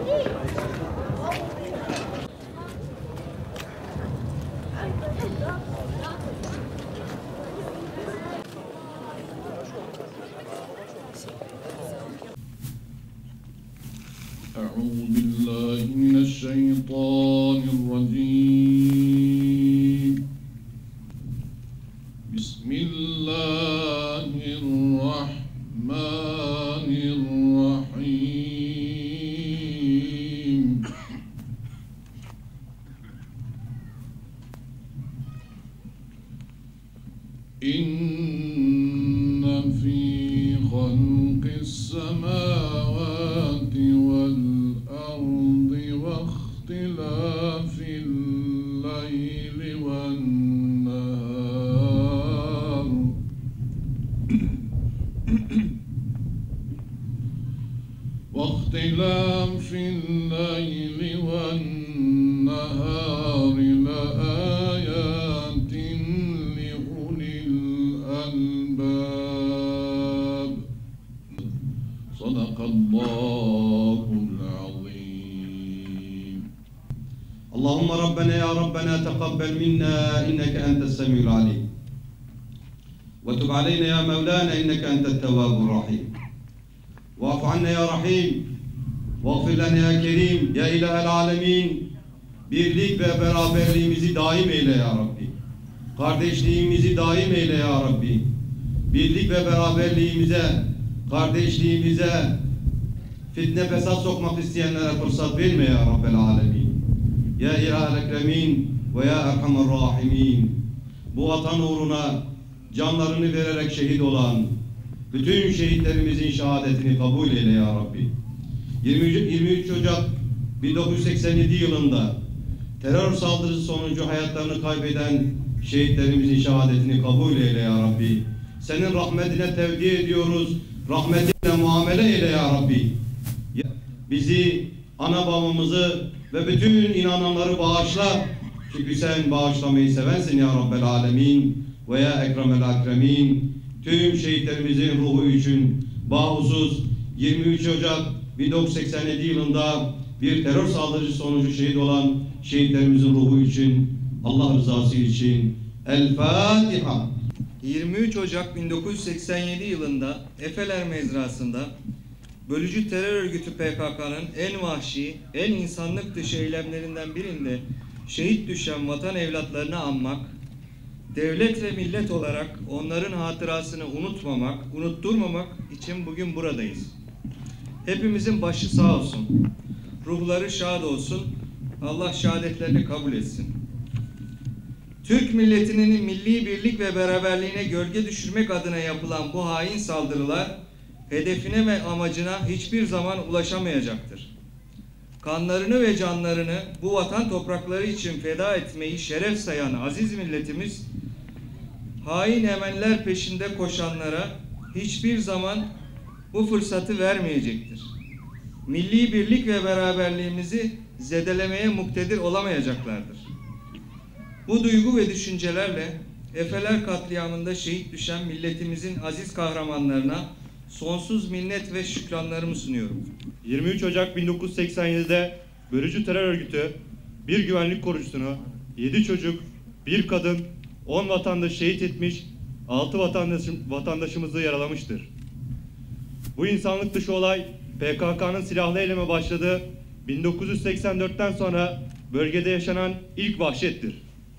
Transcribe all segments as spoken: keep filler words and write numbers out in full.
أعوذ بالله من الشيطان الرجيم بسم الله الرحمن الرحيم إن في خلق السماوات والأرض واختلاف الليل والنهار واختلاف الليل والنهار لآيات لأولي الألباب صدق الله العظيم. اللهم ربنا يا ربنا تقبل منا إنك أنت السميع العليم وتب علينا يا مولانا إنك أنت التواب الرحيم واعف عنا يا رحيم واغfir lana ya kerim ya ilahel alemin. Birlik ve beraberliğimizi daim eyle ya Rabbi. Kardeşliğimizi daim eyle ya Rabbi. Birlik ve beraberliğimize, kardeşliğimize fitne fesat sokmak isteyenlere fırsat verme ya Rabbel alemin. Ya ilahel ekremin ve ya erhamer rahimin. Bu vatan uğruna canlarını vererek şehit olan bütün şehitlerimizin şehadetini kabul eyle ya Rabbi. yirmi üç Ocak bin dokuz yüz seksen yedi yılında terör saldırısı sonucu hayatlarını kaybeden şehitlerimizin şehadetini kabul eyle ya Rabbi. Senin rahmetine tevdi ediyoruz. Rahmetinle muamele eyle ya Rabbi. Bizi, ana babamızı ve bütün inananları bağışla. Çünkü sen bağışlamayı sevensin ya Rabbel alemin ve ya ekremel akremin. Tüm şehitlerimizin ruhu için bahusuz yirmi üç Ocak bin dokuz yüz seksen yedi yılında bir terör saldırısı sonucu şehit olan şehitlerimizin ruhu için, Allah rızası için El Fatiha. yirmi üç Ocak bin dokuz yüz seksen yedi yılında Efeler mezrasında bölücü terör örgütü P K K'nın en vahşi, en insanlık dışı eylemlerinden birinde şehit düşen vatan evlatlarını anmak, devlet ve millet olarak onların hatırasını unutmamak, unutturmamak için bugün buradayız. Hepimizin başı sağ olsun, ruhları şad olsun, Allah şehadetlerini kabul etsin. Türk milletinin milli birlik ve beraberliğine gölge düşürmek adına yapılan bu hain saldırılar, hedefine ve amacına hiçbir zaman ulaşamayacaktır. Kanlarını ve canlarını bu vatan toprakları için feda etmeyi şeref sayan aziz milletimiz, hain emeller peşinde koşanlara hiçbir zaman bu fırsatı vermeyecektir. Milli birlik ve beraberliğimizi zedelemeye muktedir olamayacaklardır. Bu duygu ve düşüncelerle Efeler katliamında şehit düşen milletimizin aziz kahramanlarına sonsuz minnet ve şükranlarımı sunuyorum. yirmi üç Ocak bin dokuz yüz seksen yedi'de bölücü terör örgütü bir güvenlik korucusunu, yedi çocuk, bir kadın, on vatandaş şehit etmiş, altı vatandaşım, vatandaşımızı yaralamıştır. Bu insanlık dışı olay P K K'nın silahlı eyleme başladığı bin dokuz yüz seksen dört'ten sonra bölgede yaşanan ilk vahşettir.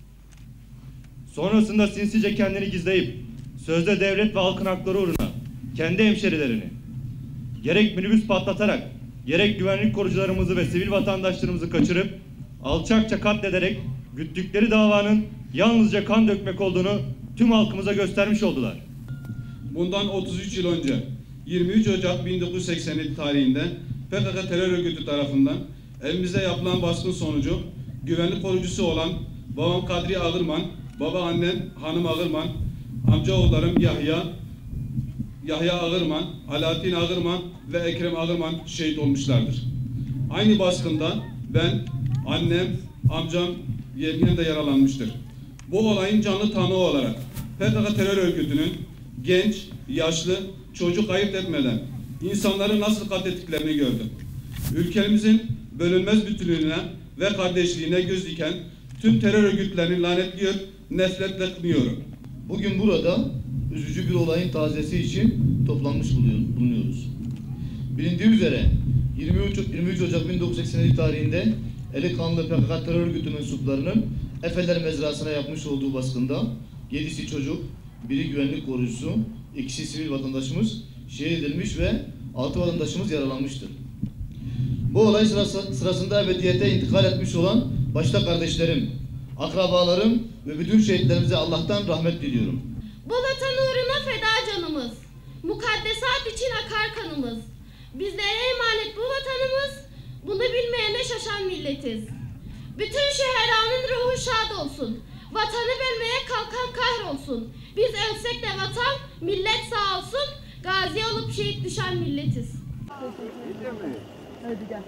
Sonrasında sinsice kendini gizleyip sözde devlet ve halkın hakları uğruna kendi hemşerilerini gerek minibüs patlatarak gerek güvenlik korucularımızı ve sivil vatandaşlarımızı kaçırıp alçakça katlederek güttükleri davanın yalnızca kan dökmek olduğunu tüm halkımıza göstermiş oldular. Bundan otuz üç yıl önce yirmi üç Ocak bin dokuz yüz seksen yedi tarihinde P K K terör örgütü tarafından evimize yapılan baskın sonucu güvenlik korucusu olan babam Kadri Ağırman, baba annem Hanım Ağırman, amcaoğullarım Yahya, Yahya Ağırman, Alaaddin Ağırman ve Ekrem Ağırman şehit olmuşlardır. Aynı baskında ben, annem, amcam, yengem de yaralanmıştır. Bu olayın canlı tanığı olarak P K K terör örgütünün genç, yaşlı, çocuk ayırt etmeden insanları nasıl katlettiklerini gördüm. ülkemizin bölünmez bütünlüğüne ve kardeşliğine göz diken tüm terör örgütlerini lanetliyor, nefretle kınıyorum. Bugün burada üzücü bir olayın tazesi için toplanmış bulunuyoruz. Bilindiği üzere yirmi üç Ocak bin dokuz yüz seksen yedi tarihinde eli kanlı P K K terör örgütü mensuplarının Efeler Mezrası'na yapmış olduğu baskında yedisi çocuk, biri güvenlik korucusu, ikisi sivil vatandaşımız şehit edilmiş ve altı vatandaşımız yaralanmıştır. Bu olay sırası, sırasında ebediyete intikal etmiş olan başta kardeşlerim, akrabalarım ve bütün şehitlerimize Allah'tan rahmet diliyorum. Bu vatan uğruna feda canımız, mukaddesat için akar kanımız. Bizlere emanet bu vatanımız, bunu bilmeyene şaşan milletiz. Bütün şehranın ruhu şad olsun, vatanı bölmeye kalkan kahrolsun. Biz ölsek de vatan, millet sağ olsun, gazi olup şehit düşen milletiz. Hadi gel.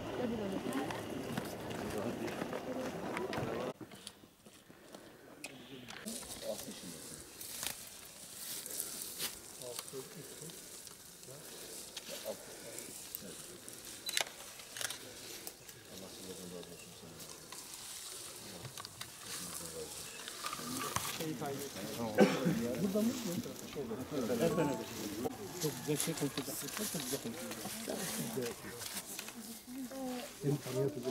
Burada mı? Çok güzel şey konuşuyorlar. Çok güzel konuşuyorlar. Seni tanıyordum.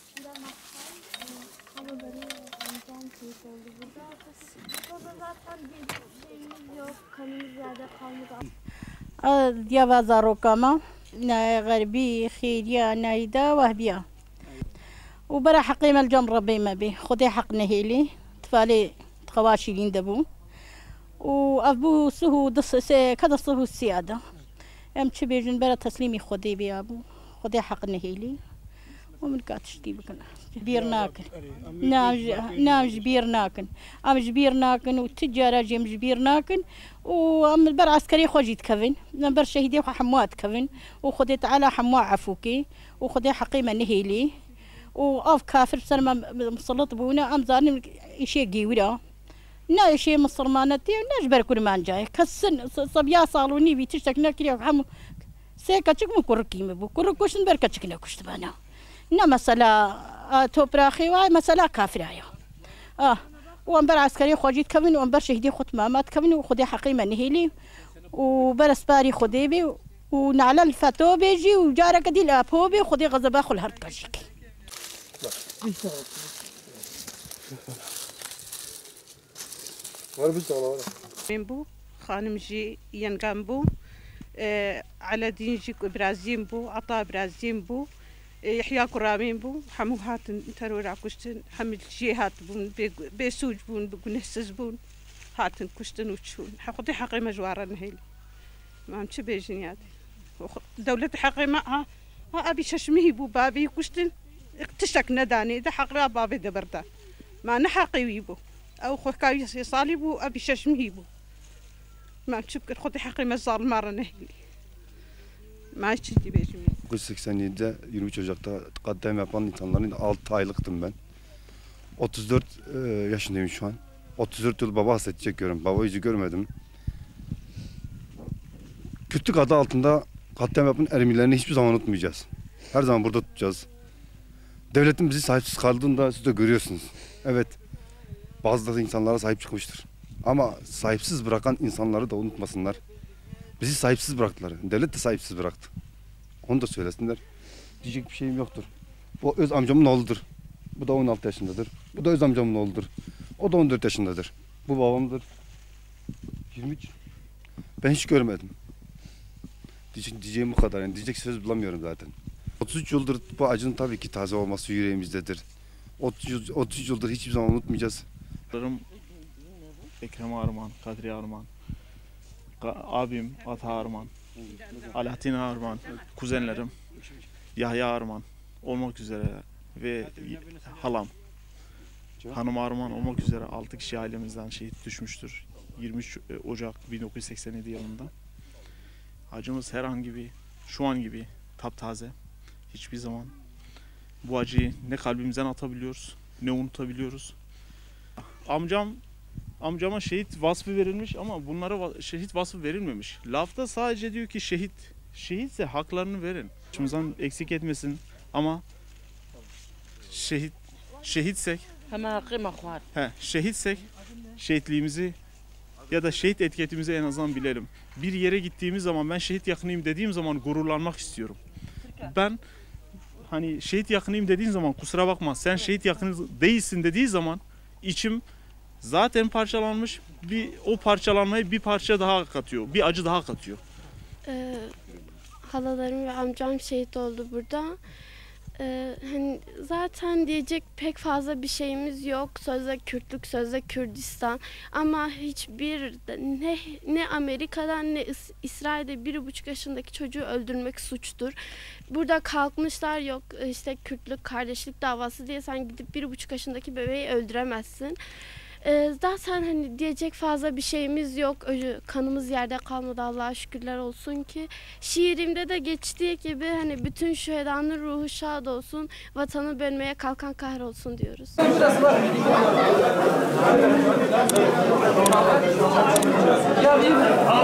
Burada zaten bir şeyimiz yok. Kanımız yerde kalmadı. يا بازارو كما غربي خيريا نايدا وهبيا وبرا حقيمة الجم ربي ما به خدي حق نهيلي تفالي تخواشي دبو وأبو سهو دص كذا سهو السيادة أم تبيجن برا تسليمي خدي بي أبو خدي حق نهيلي ومن كاتشتي بكنا جبير ناكن نعم نعم جبير ناكن أم جبير ناكن والتجارة جيم جبير ناكن وأم البر عسكري خوجيت كفن نبر شهيدي وحموات كفن وخديت على حموا عفوكي وخدي حقيمة نهيلي وأف كافر سلمى مسلط بونا أم زاني إشي جيورا نا إشي مصر ما نتي نجبر كل ما نجاي كسن صبيا صالوني بيتشتك نكري وحمو سيكا تشك مو كركي مبو كركوش نبر كتشك نكشت بنا نا مسألة توبراخي واي مسألة كافرايا آه وأنبر عسكري خوجيت كفن وأنبر شهيدي خط مامات كفن وخدي حقيمة نهيلي وبرس باري خدي بي ونعلى الفتو بيجي وجارك دي الأبو بي خدي غزبا خل هرد كاشيك من بو خانم جي ينقام بو آه على دين جيك برازيم بو عطا برازيم بو يحيى كرامين بو حمو هاتن ترور عكشتن حمل جي هات بون بيسوج بون بقنهسز بون هاتن كشتن وتشون حقدي حقي مجوارا نهيل ما مش بيجنيات دولة حقي معها أبي ششمه بو بابي كشتن اكتشك نداني ده حقي بابي دبرتا ما نحقي ويبو أو خكاوي صالي بو أبي ششمه بو ما مش بكر خدي حقي مزار مرة نهيل ما تشتي بيجني bin dokuz yüz seksen yedide yirmi üç Ocak'ta katliam yapan insanların altı aylıktım ben. otuz dört e, yaşındayım şu an. otuz dört yıl baba hasreti çekiyorum. Baba yüzü görmedim. Kürtlük adı altında katliam yapan ermilerini hiçbir zaman unutmayacağız. Her zaman burada tutacağız. Devletin bizi sahipsiz kaldığında siz de görüyorsunuz. Evet, bazı insanlara sahip çıkmıştır. Ama sahipsiz bırakan insanları da unutmasınlar. Bizi sahipsiz bıraktılar. Devlet de sahipsiz bıraktı. Onu da söylesinler. Diyecek bir şeyim yoktur. Bu öz amcamın oğludur. Bu da on altı yaşındadır. Bu da öz amcamın oğludur. O da on dört yaşındadır. Bu babamdır. yirmi üç. Ben hiç görmedim. Diyecek, diyeceğim bu kadar. Yani diyecek söz bulamıyorum zaten. otuz üç yıldır bu acının tabii ki taze olması yüreğimizdedir. otuz, otuz üç yıldır hiçbir zaman unutmayacağız. Ekrem Arman, Kadri Arman, abim Ata Arman, Alaaddin Arman, kuzenlerim Yahya Arman olmak üzere ve halam Hanım Arman olmak üzere altı kişi ailemizden şehit düşmüştür. yirmi üç Ocak bin dokuz yüz seksen yedi yılında. Acımız herhangi bir şu an gibi taptaze. Hiçbir zaman bu acıyı ne kalbimizden atabiliyoruz ne unutabiliyoruz. Amcam Amcama şehit vasfı verilmiş ama bunlara şehit vasfı verilmemiş. Lafta sadece diyor ki şehit. Şehitse haklarını verin. Başımızdan eksik etmesin. Ama şehit şehitsek he, şehitsek şehitliğimizi ya da şehit etiketimizi en azından bilelim. Bir yere gittiğimiz zaman ben şehit yakınıyım dediğim zaman gururlanmak istiyorum. Ben hani şehit yakınıyım dediğin zaman kusura bakma sen şehit yakını değilsin dediği zaman içim zaten parçalanmış, bir o parçalanmayı bir parça daha katıyor, bir acı daha katıyor. Ee, halalarım ve amcam şehit oldu burada. Ee, hani zaten diyecek pek fazla bir şeyimiz yok. Sözde Kürtlük, sözde Kürdistan. Ama hiçbir ne, ne Amerika'dan ne İs- İsrail'de bir buçuk yaşındaki çocuğu öldürmek suçtur. Burada kalkmışlar yok işte Kürtlük, kardeşlik davası diye sen gidip bir buçuk yaşındaki bebeği öldüremezsin. Ee, zaten hani diyecek fazla bir şeyimiz yok. Ö- Kanımız yerde kalmadı Allah'a şükürler olsun ki. Şiirimde de geçtiği gibi hani bütün şühedanın ruhu şad olsun, vatanı bölmeye kalkan kahrolsun diyoruz. Ya